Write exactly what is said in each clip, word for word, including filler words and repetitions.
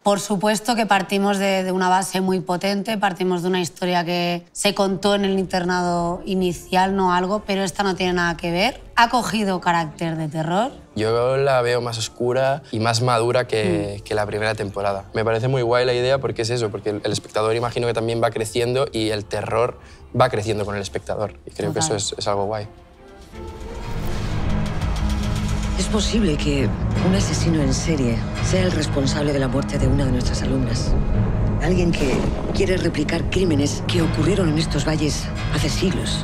Por supuesto que partimos de, de una base muy potente, partimos de una historia que se contó en el internado inicial, no algo, pero esta no tiene nada que ver. Ha cogido carácter de terror. Yo la veo más oscura y más madura que, mm. que la primera temporada. Me parece muy guay la idea porque es eso, porque el espectador imagino que también va creciendo y el terror va creciendo con el espectador. Y creo Total. que eso es, es algo guay. Es posible que un asesino en serie sea el responsable de la muerte de una de nuestras alumnas. Alguien que quiere replicar crímenes que ocurrieron en estos valles hace siglos.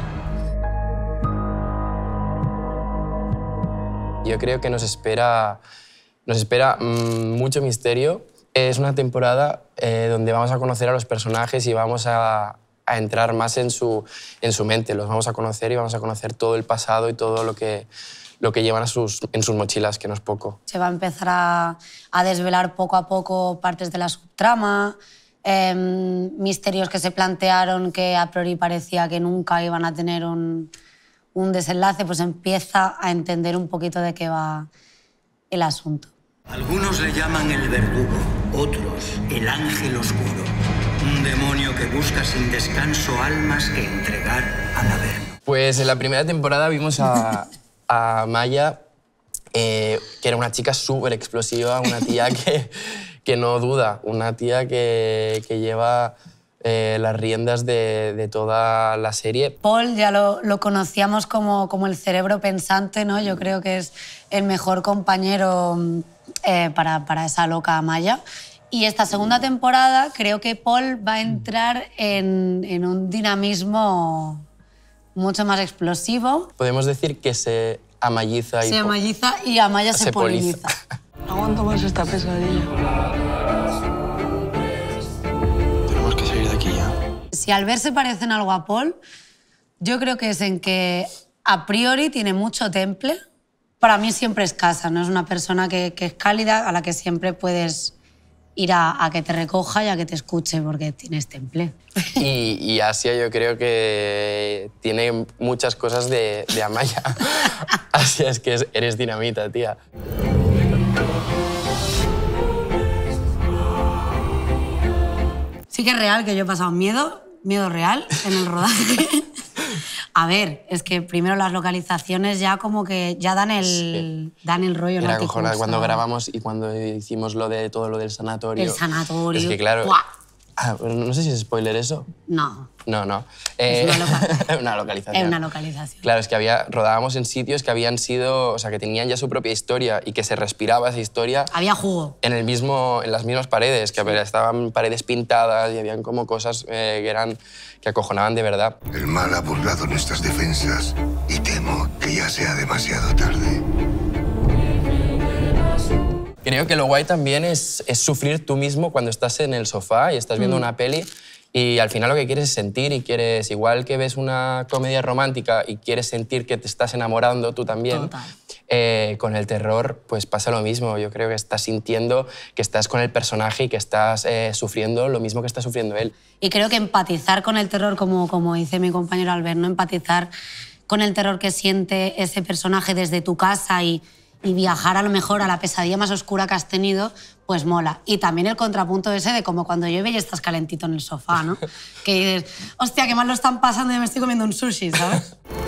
Yo creo que nos espera, nos espera mmm, mucho misterio. Es una temporada eh, donde vamos a conocer a los personajes y vamos a, a entrar más en su, en su mente. Los vamos a conocer y vamos a conocer todo el pasado y todo lo que... lo que llevan a sus, en sus mochilas, que no es poco. Se va a empezar a, a desvelar poco a poco partes de la subtrama, eh, misterios que se plantearon que a priori parecía que nunca iban a tener un, un desenlace, pues empieza a entender un poquito de qué va el asunto. Algunos le llaman el verdugo, otros el ángel oscuro, un demonio que busca sin descanso almas que entregar al Averno. Pues en la primera temporada vimos a... a Maya, eh, que era una chica súper explosiva, una tía que, que no duda, una tía que, que lleva eh, las riendas de, de toda la serie. Paul ya lo, lo conocíamos como, como el cerebro pensante, ¿no? Yo creo que es el mejor compañero eh, para, para esa loca Maya. Y esta segunda temporada creo que Paul va a entrar en, en un dinamismo mucho más explosivo. Podemos decir que se amalliza y... Se amalliza y Amaya se, se poliniza. No aguanto más esta pesadilla. Tenemos que salir de aquí ya. Si al ver se parecen algo a Paul, yo creo que es en que a priori tiene mucho temple. Para mí siempre es casa, ¿no? Es una persona que, que es cálida, a la que siempre puedes ir a, a que te recoja y a que te escuche porque tienes temple. Y, y Asia yo creo que tiene muchas cosas de, de Amaya. Asia es que es, eres dinamita, tía. Sí que es real que yo he pasado miedo, miedo real en el rodaje. A ver, es que primero las localizaciones ya como que ya dan el, sí. dan el rollo. Era cojonada cuando grabamos y cuando hicimos lo de todo lo del sanatorio. El sanatorio. Es que claro... Ah, no sé si es spoiler eso. No. No, no. Es eh, una, loca... una localización. Es una localización. Claro, es que había, rodábamos en sitios que habían sido... O sea, que tenían ya su propia historia y que se respiraba esa historia... Había jugo. En, el mismo, en las mismas paredes, que sí. estaban paredes pintadas y habían como cosas eh, que eran... que acojonaban de verdad. El mal ha burlado nuestras defensas y temo que ya sea demasiado tarde. Creo que lo guay también es, es sufrir tú mismo cuando estás en el sofá y estás viendo mm. una peli y al final lo que quieres es sentir y quieres, igual que ves una comedia romántica y quieres sentir que te estás enamorando tú también, eh, con el terror pues pasa lo mismo. Yo creo que estás sintiendo que estás con el personaje y que estás eh, sufriendo lo mismo que está sufriendo él. Y creo que empatizar con el terror, como, como dice mi compañero Albert, ¿no? Empatizar con el terror que siente ese personaje desde tu casa y y viajar a lo mejor a la pesadilla más oscura que has tenido, pues mola. Y también el contrapunto ese de como cuando llueve y estás calentito en el sofá, ¿no? Que dices, hostia, qué mal lo están pasando y me estoy comiendo un sushi, ¿sabes?